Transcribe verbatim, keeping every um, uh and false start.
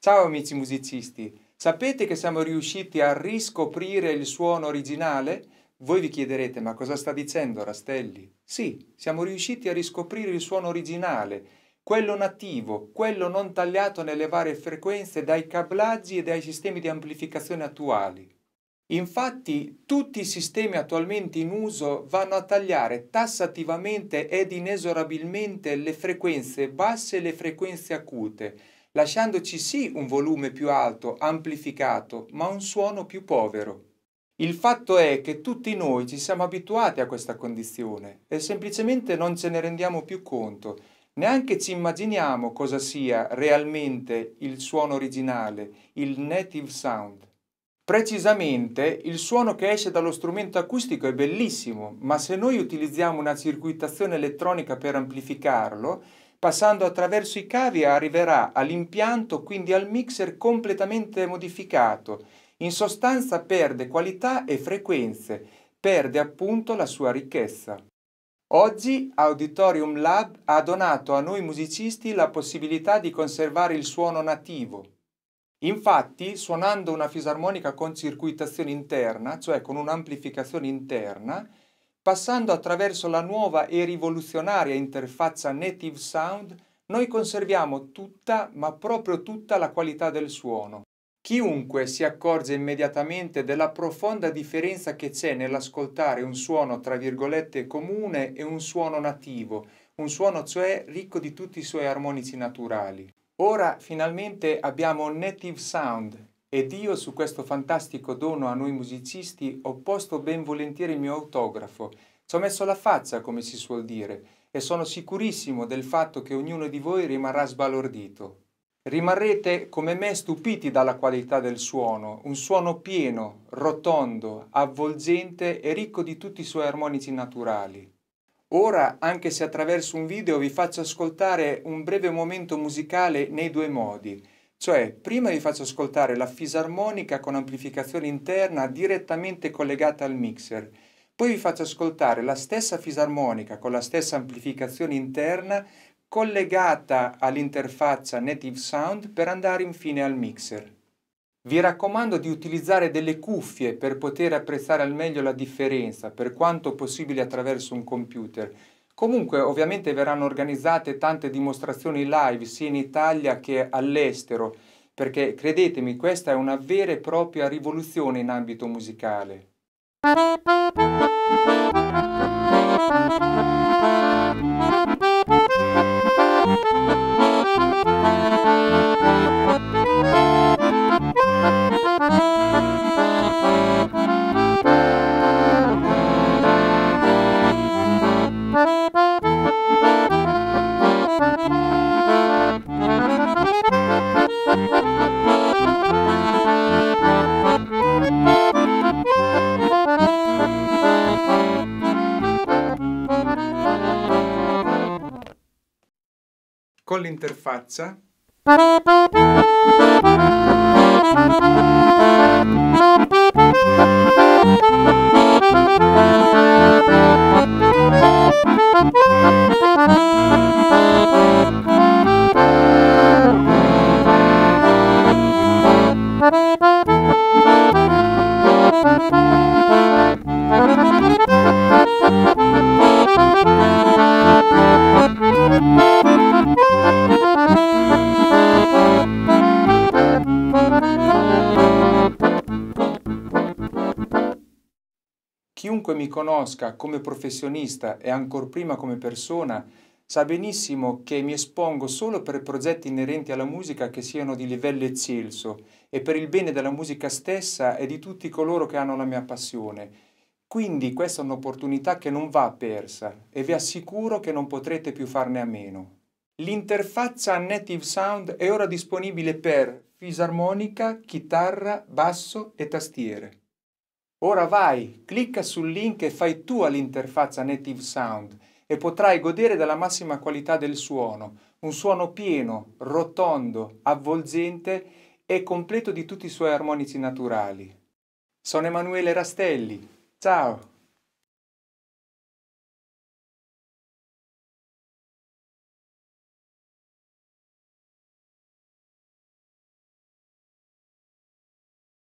Ciao amici musicisti, sapete che siamo riusciti a riscoprire il suono originale? Voi vi chiederete, ma cosa sta dicendo Rastelli? Sì, siamo riusciti a riscoprire il suono originale, quello nativo, quello non tagliato nelle varie frequenze dai cablaggi e dai sistemi di amplificazione attuali. Infatti, tutti i sistemi attualmente in uso vanno a tagliare tassativamente ed inesorabilmente le frequenze basse e le frequenze acute, lasciandoci sì un volume più alto, amplificato, ma un suono più povero. Il fatto è che tutti noi ci siamo abituati a questa condizione e semplicemente non ce ne rendiamo più conto, neanche ci immaginiamo cosa sia realmente il suono originale, il native sound. Precisamente, il suono che esce dallo strumento acustico è bellissimo, ma se noi utilizziamo una circuitazione elettronica per amplificarlo, passando attraverso i cavi arriverà all'impianto, quindi al mixer completamente modificato. In sostanza perde qualità e frequenze, perde appunto la sua ricchezza. Oggi Auditorium Lab ha donato a noi musicisti la possibilità di conservare il suono nativo. Infatti, suonando una fisarmonica con circuitazione interna, cioè con un'amplificazione interna, passando attraverso la nuova e rivoluzionaria interfaccia Native Sound, noi conserviamo tutta, ma proprio tutta la qualità del suono. Chiunque si accorge immediatamente della profonda differenza che c'è nell'ascoltare un suono tra virgolette comune e un suono nativo, un suono cioè ricco di tutti i suoi armonici naturali. Ora finalmente abbiamo Native Sound ed io su questo fantastico dono a noi musicisti ho posto ben volentieri il mio autografo, ci ho messo la faccia come si suol dire e sono sicurissimo del fatto che ognuno di voi rimarrà sbalordito. Rimarrete come me stupiti dalla qualità del suono, un suono pieno, rotondo, avvolgente e ricco di tutti i suoi armonici naturali. Ora, anche se attraverso un video, vi faccio ascoltare un breve momento musicale nei due modi, cioè prima vi faccio ascoltare la fisarmonica con amplificazione interna direttamente collegata al mixer, poi vi faccio ascoltare la stessa fisarmonica con la stessa amplificazione interna collegata all'interfaccia Native Sound per andare infine al mixer. Vi raccomando di utilizzare delle cuffie per poter apprezzare al meglio la differenza, per quanto possibile attraverso un computer. Comunque, ovviamente verranno organizzate tante dimostrazioni live sia in Italia che all'estero, perché credetemi, questa è una vera e propria rivoluzione in ambito musicale. Con l'interfaccia Chiunque mi conosca come professionista e ancor prima come persona sa benissimo che mi espongo solo per progetti inerenti alla musica che siano di livello eccelso e per il bene della musica stessa e di tutti coloro che hanno la mia passione. Quindi questa è un'opportunità che non va persa e vi assicuro che non potrete più farne a meno. L'interfaccia Native Sound è ora disponibile per fisarmonica, chitarra, basso e tastiere. Ora vai, clicca sul link e fai tu all'interfaccia Native Sound e potrai godere della massima qualità del suono, un suono pieno, rotondo, avvolgente e completo di tutti i suoi armonici naturali. Sono Emanuele Rastelli, ciao!